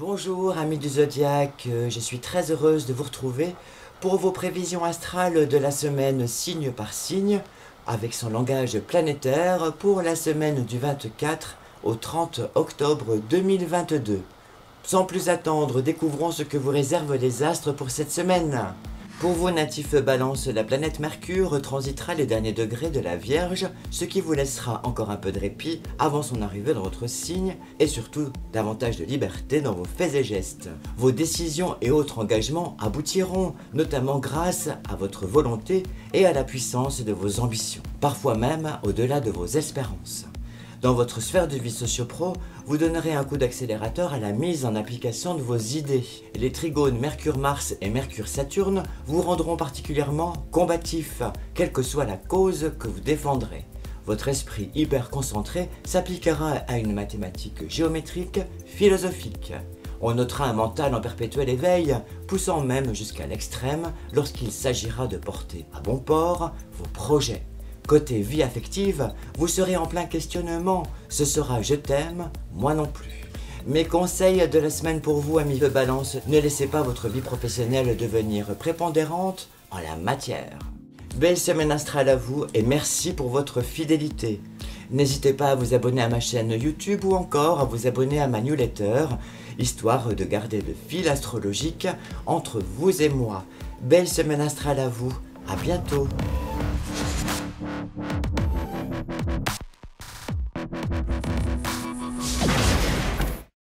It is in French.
Bonjour amis du Zodiaque, je suis très heureuse de vous retrouver pour vos prévisions astrales de la semaine signe par signe avec son langage planétaire pour la semaine du 24 au 30 octobre 2022. Sans plus attendre, découvrons ce que vous réservent les astres pour cette semaine. Pour vous natifs Balance, la planète Mercure transitera les derniers degrés de la Vierge, ce qui vous laissera encore un peu de répit avant son arrivée dans votre signe et surtout davantage de liberté dans vos faits et gestes. Vos décisions et autres engagements aboutiront, notamment grâce à votre volonté et à la puissance de vos ambitions, parfois même au-delà de vos espérances. Dans votre sphère de vie socio-pro, vous donnerez un coup d'accélérateur à la mise en application de vos idées. Les trigones Mercure-Mars et Mercure-Saturne vous rendront particulièrement combatifs, quelle que soit la cause que vous défendrez. Votre esprit hyper concentré s'appliquera à une mathématique géométrique, philosophique. On notera un mental en perpétuel éveil, poussant même jusqu'à l'extrême lorsqu'il s'agira de porter à bon port vos projets. Côté vie affective, vous serez en plein questionnement, ce sera je t'aime, moi non plus. Mes conseils de la semaine pour vous, amis de Balance, ne laissez pas votre vie professionnelle devenir prépondérante en la matière. Belle semaine astrale à vous et merci pour votre fidélité. N'hésitez pas à vous abonner à ma chaîne YouTube ou encore à vous abonner à ma newsletter, histoire de garder le fil astrologique entre vous et moi. Belle semaine astrale à vous, à bientôt.